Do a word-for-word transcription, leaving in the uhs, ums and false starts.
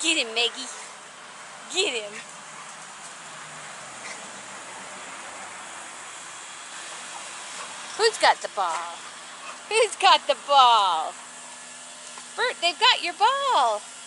Get him, Maggie. Get him. Who's got the ball? Who's got the ball? Bert, they've got your ball.